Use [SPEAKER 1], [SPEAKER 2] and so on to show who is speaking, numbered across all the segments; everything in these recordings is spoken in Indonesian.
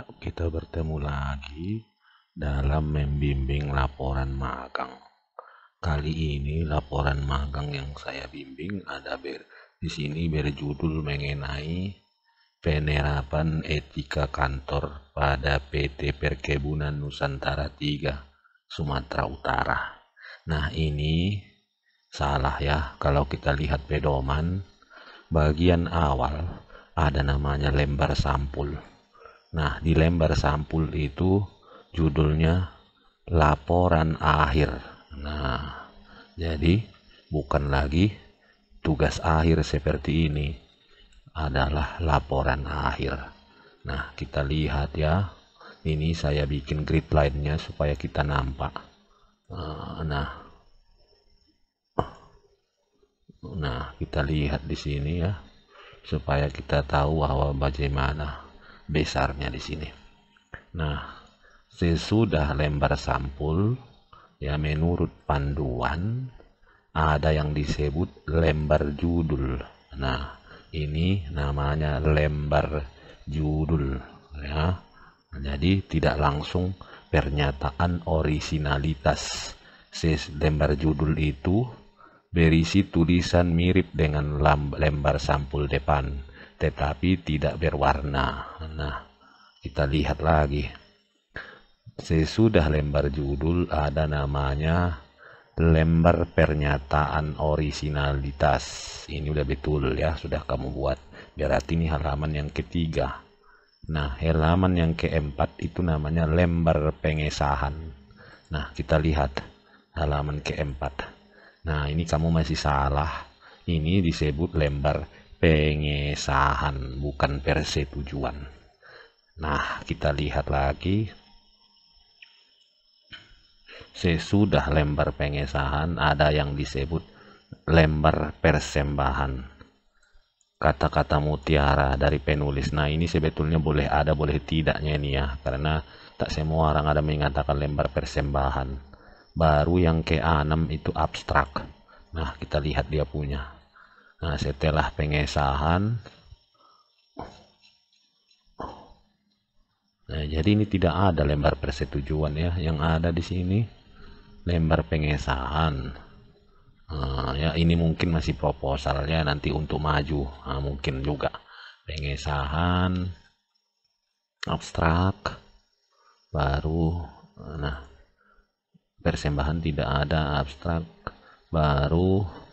[SPEAKER 1] kita bertemu lagi dalam membimbing laporan magang. Kali ini laporan magang yang saya bimbing di sini berjudul mengenai penerapan etika kantor pada PT Perkebunan Nusantara 3 Sumatera Utara. Nah, ini salah ya, kalau kita lihat pedoman bagian awal ada namanya lembar sampul. Nah, di lembar sampul itu judulnya laporan akhir. Nah, jadi bukan lagi tugas akhir seperti ini, adalah laporan akhir. Nah, kita lihat ya. Ini saya bikin grid line-nya supaya kita nampak. Nah, kita lihat di sini ya, supaya kita tahu bahwa bagaimana besarnya di sini. Nah, sesudah lembar sampul ya, menurut panduan ada yang disebut lembar judul. Nah, ini namanya lembar judul ya. Jadi tidak langsung pernyataan orisinalitas. Lembar judul itu berisi tulisan mirip dengan lembar sampul depan, tetapi tidak berwarna. Nah, kita lihat lagi. Sesudah lembar judul ada namanya lembar pernyataan orisinalitas. Ini udah betul ya, sudah kamu buat. Berarti ini halaman yang ketiga. Nah, halaman yang keempat itu namanya lembar pengesahan. Nah, kita lihat halaman keempat. Nah, ini kamu masih salah. Ini disebut lembar pengesahan, bukan persetujuan. Nah, kita lihat lagi. Sesudah lembar pengesahan ada yang disebut lembar persembahan. Kata-kata mutiara dari penulis. Nah, ini sebetulnya boleh ada boleh tidaknya ini ya, karena tak semua orang ada mengatakan lembar persembahan. Baru yang ke-6 itu abstrak. Nah, kita lihat dia punya. Nah, setelah pengesahan, nah, jadi ini tidak ada lembar persetujuan ya, yang ada di sini lembar pengesahan. Ya, ini mungkin masih proposalnya nanti untuk maju. Nah, mungkin juga pengesahan, abstrak, baru nah persembahan tidak ada, abstrak, baru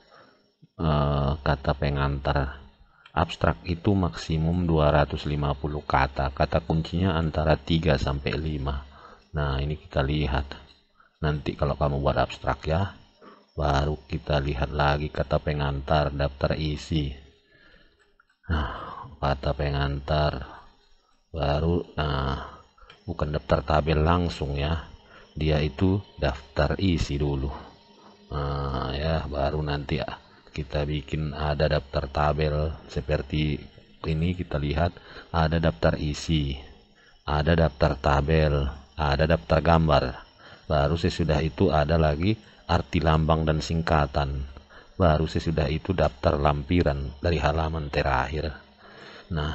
[SPEAKER 1] kata pengantar. Abstrak itu maksimum 250 kata. Kata kuncinya antara 3 sampai 5. Nah, ini kita lihat nanti kalau kamu buat abstrak ya. Baru kita lihat lagi kata pengantar, daftar isi. Nah, kata pengantar baru, bukan daftar tabel langsung ya, dia itu daftar isi dulu. Nah, ya, baru nanti ya kita bikin ada daftar tabel seperti ini. Kita lihat ada daftar isi, ada daftar tabel, ada daftar gambar. Baru sesudah itu ada lagi arti lambang dan singkatan. Baru sesudah itu daftar lampiran dari halaman terakhir. Nah,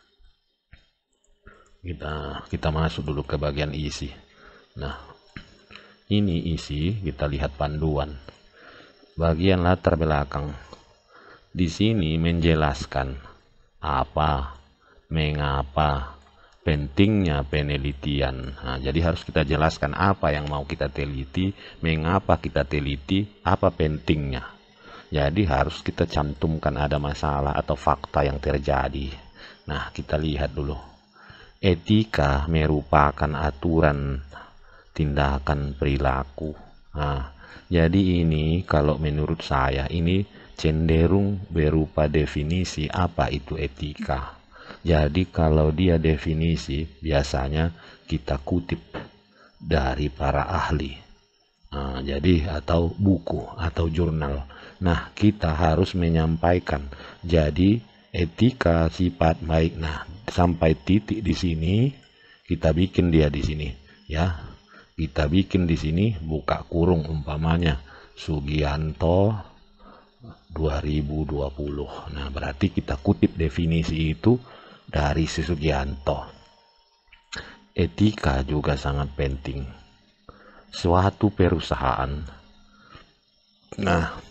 [SPEAKER 1] kita masuk dulu ke bagian isi. Nah, ini isi, kita lihat panduan. Bagian latar belakang. Di sini menjelaskan apa, mengapa, pentingnya penelitian. Nah, jadi harus kita jelaskan apa yang mau kita teliti, mengapa kita teliti, apa pentingnya. Jadi harus kita cantumkan ada masalah atau fakta yang terjadi. Nah, kita lihat dulu. Etika merupakan aturan tindakan perilaku. Nah, jadi ini kalau menurut saya ini cenderung berupa definisi apa itu etika. Jadi kalau dia definisi biasanya kita kutip dari para ahli. Nah, jadi atau buku atau jurnal. Nah, kita harus menyampaikan. Jadi etika sifat baik. Nah, sampai titik di sini kita bikin dia di sini ya. Kita bikin di sini buka kurung umpamanya Sugianto 2020. Nah, berarti kita kutip definisi itu dari si Sugianto. etika juga sangat penting. Suatu perusahaan, nah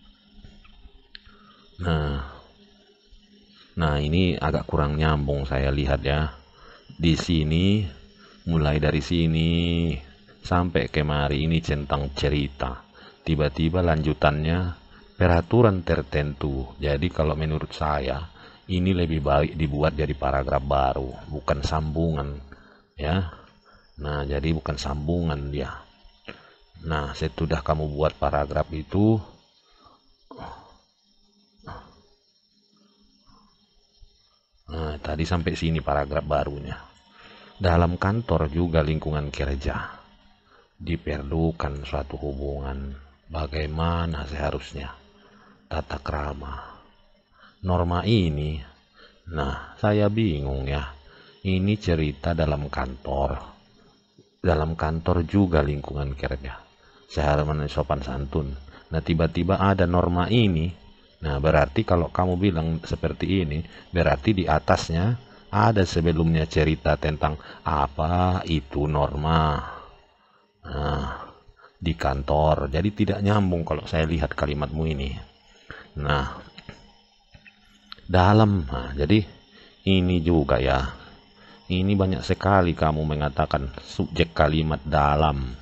[SPEAKER 1] ini agak kurang nyambung saya lihat ya. Di sini, mulai dari sini sampai kemari ini tentang cerita. Tiba-tiba lanjutannya peraturan tertentu. Jadi kalau menurut saya ini lebih baik dibuat jadi paragraf baru, bukan sambungan ya. Nah, jadi bukan sambungan dia. Nah, sesudah kamu buat paragraf itu, nah, tadi sampai sini paragraf barunya. Dalam kantor juga lingkungan kerja diperlukan suatu hubungan. Bagaimana seharusnya tata krama, norma ini. Nah, saya bingung ya. Ini cerita dalam kantor. Dalam kantor juga lingkungan kerja. Seharusnya sopan santun. Nah, tiba-tiba ada norma ini. Nah, berarti kalau kamu bilang seperti ini, berarti di atasnya ada sebelumnya cerita tentang apa itu norma. Nah, di kantor. Jadi tidak nyambung kalau saya lihat kalimatmu ini. Nah, jadi ini juga ya. Ini banyak sekali kamu mengatakan subjek kalimat dalam.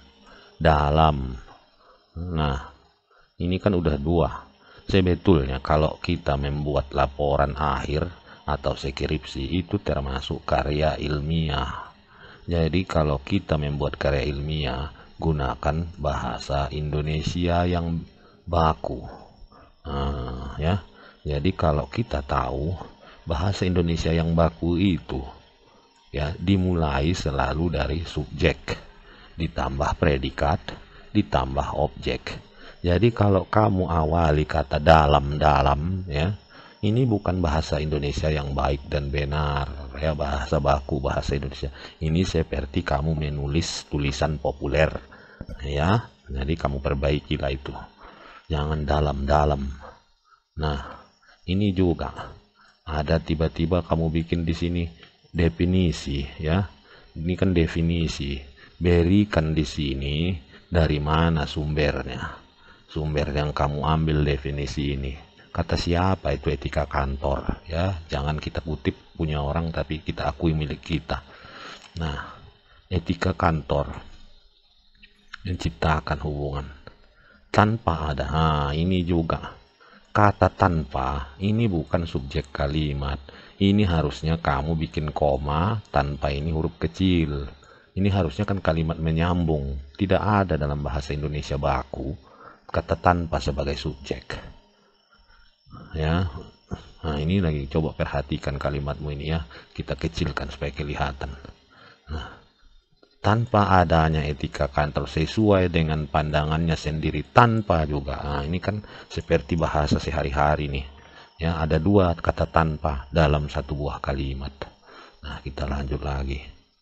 [SPEAKER 1] Nah, ini kan udah dua. Sebetulnya kalau kita membuat laporan akhir atau skripsi itu termasuk karya ilmiah. Jadi kalau kita membuat karya ilmiah, gunakan bahasa Indonesia yang baku. Ya. Jadi kalau kita tahu bahasa Indonesia yang baku itu ya dimulai selalu dari subjek, ditambah predikat, ditambah objek. Jadi kalau kamu awali kata dalam ya, ini bukan bahasa Indonesia yang baik dan benar ya, bahasa baku bahasa Indonesia. Ini seperti kamu menulis tulisan populer ya. Jadi kamu perbaikilah itu. Jangan dalam. Nah, ini juga ada tiba-tiba kamu bikin di sini definisi ya. Ini kan definisi. Berikan di sini dari mana sumbernya. Sumber yang kamu ambil definisi ini. Kata siapa itu etika kantor ya. Jangan kita kutip punya orang tapi kita akui milik kita. Nah, etika kantor menciptakan hubungan tanpa ada. Ini juga kata tanpa ini bukan subjek kalimat. Ini harusnya kamu bikin koma tanpa ini huruf kecil. Ini harusnya kan kalimat menyambung. Tidak ada dalam bahasa Indonesia baku kata tanpa sebagai subjek ya. Nah, ini lagi coba perhatikan kalimatmu ini ya, kita kecilkan supaya kelihatan. Nah, tanpa adanya etika kantor sesuai dengan pandangannya sendiri, tanpa juga. Nah, ini kan seperti bahasa sehari-hari nih ya, ada dua kata tanpa dalam satu buah kalimat. Nah, kita lanjut lagi.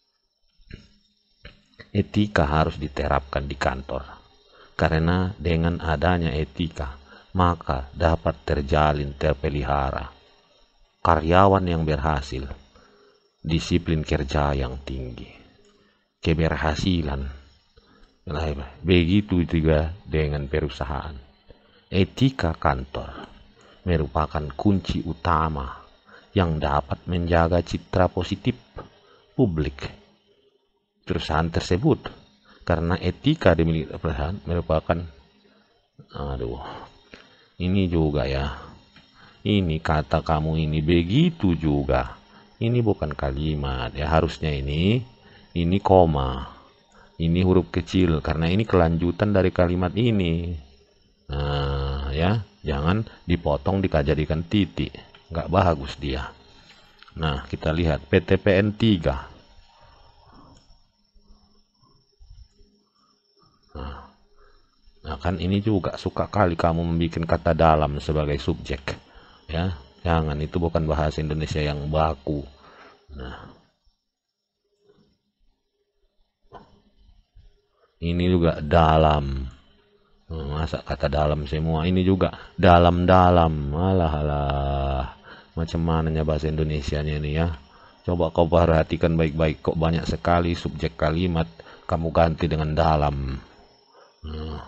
[SPEAKER 1] Etika harus diterapkan di kantor. Karena dengan adanya etika, maka dapat terpelihara karyawan yang berhasil, disiplin kerja yang tinggi, keberhasilan. Begitu juga dengan perusahaan. Etika kantor merupakan kunci utama yang dapat menjaga citra positif publik perusahaan tersebut. Karena etika dimiliki perusahaan merupakan, ini juga ya, ini kata kamu ini begitu juga. Ini bukan kalimat ya, harusnya ini koma, ini huruf kecil karena ini kelanjutan dari kalimat ini. Nah ya, jangan dipotong dijadikan titik, nggak bagus dia. Nah, kita lihat PTPN 3. Nah, kan ini juga suka kali kamu membuat kata dalam sebagai subjek ya. Jangan, itu bukan bahasa Indonesia yang baku. Nah, ini juga dalam. Masa kata dalam semua, ini juga dalam. Alah, macam mananya bahasa Indonesianya ini ya. Coba kau perhatikan baik-baik, kok banyak sekali subjek kalimat kamu ganti dengan dalam. Nah,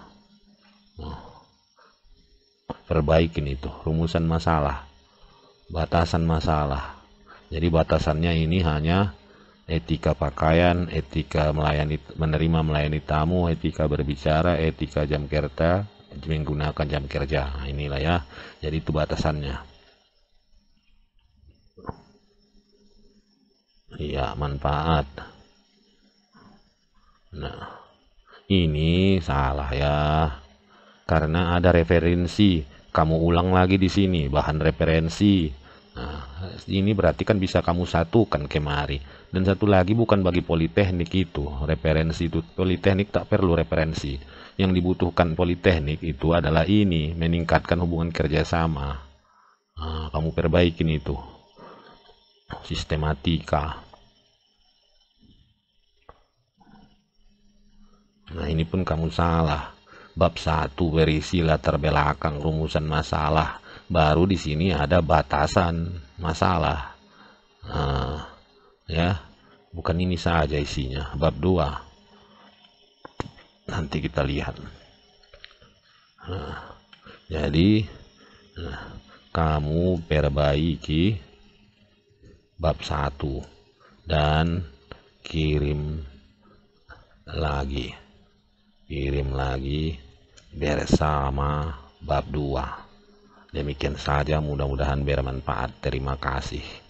[SPEAKER 1] perbaikin itu rumusan masalah, batasan masalah. Jadi batasannya ini hanya etika pakaian, etika menerima melayani tamu, etika berbicara, etika jam kerja, menggunakan jam kerja. Nah, inilah ya. Jadi itu batasannya. Iya, manfaat. Nah, ini salah ya. Karena ada referensi. Kamu ulang lagi di sini bahan referensi. Nah, ini berarti kan bisa kamu satukan kemari. Dan satu lagi, bukan bagi politeknik itu referensi itu. Politeknik tak perlu referensi. Yang dibutuhkan politeknik itu adalah ini, meningkatkan hubungan kerjasama. Nah, kamu perbaikin itu sistematika. Nah, ini pun kamu salah. Bab 1 berisi latar belakang rumusan masalah. Baru di sini ada batasan masalah. Nah, ya, bukan ini saja isinya. Bab 2. Nanti kita lihat. Nah, jadi kamu perbaiki bab 1 dan kirim lagi bersama bab 2. Demikian saja, mudah-mudahan bermanfaat. Terima kasih.